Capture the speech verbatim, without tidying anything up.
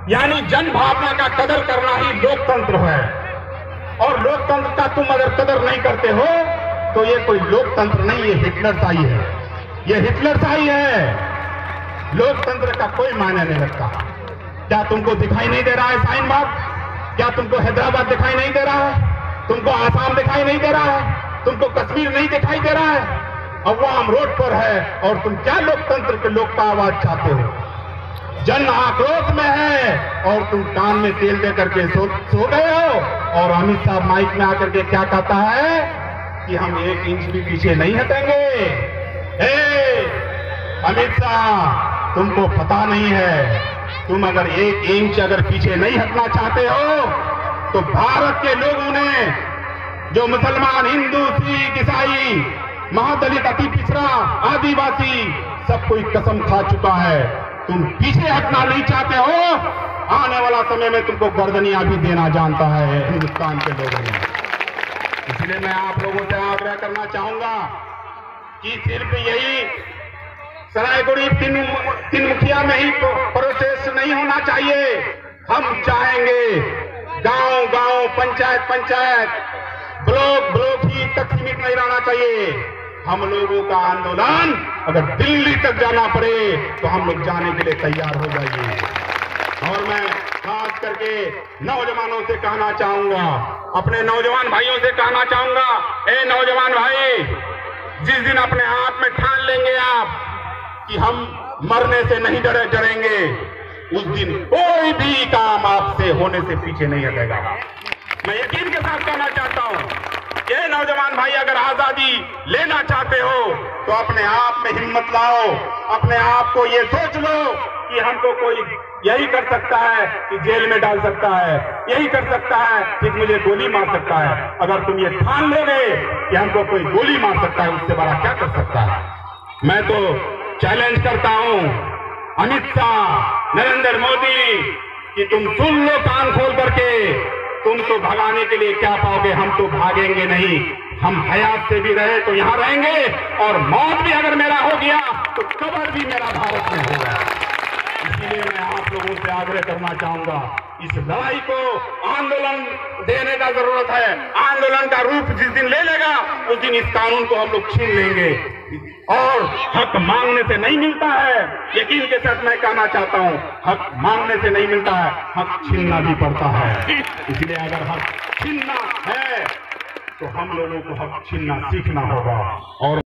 यानी जन भावना का कदर करना ही लोकतंत्र है। और लोकतंत्र का तुम अगर कदर नहीं करते हो तो ये कोई लोकतंत्र नहीं, ये हिटलरशाही है, ये हिटलरशाही है। लोकतंत्र का कोई मायने नहीं रखता। क्या तुमको दिखाई नहीं दे रहा है शाहीन बाग? क्या तुमको हैदराबाद दिखाई नहीं दे रहा है? तुमको आसाम दिखाई नहीं दे रहा है? तुमको कश्मीर नहीं दिखाई दे रहा है? अवाम रोड पर है और तुम क्या लोकतंत्र के लोग का आवाज चाहते हो? जन आक्रोश में है और तुम कान में तेल दे करके सो, सो गए हो। और अमित शाह माइक में आकर के क्या कहता है कि हम एक इंच भी पीछे नहीं हटेंगे। ए, अमित शाह, तुमको पता नहीं है, तुम अगर एक इंच अगर पीछे नहीं हटना चाहते हो तो भारत के लोगों ने, जो मुसलमान, हिंदू, सिख, ईसाई, महादलित, अति पिछड़ा, आदिवासी, सब कोई कसम खा चुका है। तुम पीछे हटना नहीं चाहते हो, आने वाला समय में तुमको गर्दनियां भी देना जानता है हिंदुस्तान के लोगों ने। इसलिए मैं आप लोगों से आग्रह करना चाहूंगा कि सिर्फ यही सरायगुड़ी तीन तीन मुखिया में ही प्रोसेस नहीं होना चाहिए। हम चाहेंगे गांव गांव, पंचायत पंचायत, ब्लॉक ब्लॉक ही तक सीमित नहीं रहना चाहिए। हम लोगों का आंदोलन अगर दिल्ली तक जाना पड़े तो हम लोग जाने के लिए तैयार हो जाइए। और मैं खास करके नौजवानों से कहना चाहूंगा, अपने नौजवान भाइयों से कहना चाहूंगा, ए नौजवान भाई, जिस दिन अपने आप में ठान लेंगे आप कि हम मरने से नहीं डरे डरेंगे, उस दिन कोई भी काम आपसे होने से पीछे नहीं हटेगा। मैं यकीन के साथ कहना चाहता हूं, ये नौजवान भाई अगर आजादी लेना चाहते हो तो अपने आप में हिम्मत लाओ। अपने आप को ये सोच लो कि हमको कोई यही कर सकता है कि जेल में डाल सकता है, यही कर सकता है कि मुझे गोली मार सकता है। अगर तुम ये ठान लोगे कि हमको कोई गोली मार सकता है, उससे बड़ा क्या कर सकता है? मैं तो चैलेंज करता हूं अमित शाह, नरेंद्र मोदी, कि तुम सुन लो कान खोल करके। तुम तो भगाने के लिए क्या पाओगे? हम तो भागेंगे नहीं। हम हयात से भी रहे तो यहां रहेंगे, और मौत भी अगर मेरा हो गया तो कब्र भी मेरा भारत में होगा। इसलिए मैं आप लोगों से आग्रह करना चाहूंगा, इस लड़ाई को आंदोलन देने का जरूरत है। आंदोलन का रूप जिस दिन ले लेगा उस दिन इस कानून को हम लोग छीन लेंगे। और हक मांगने से नहीं मिलता है, यकीन के साथ मैं कहना चाहता हूं, हक मांगने से नहीं मिलता है, हक छीनना भी पड़ता है। इसलिए अगर हक छीनना है तो हम लोगों को हक छीनना सीखना होगा। और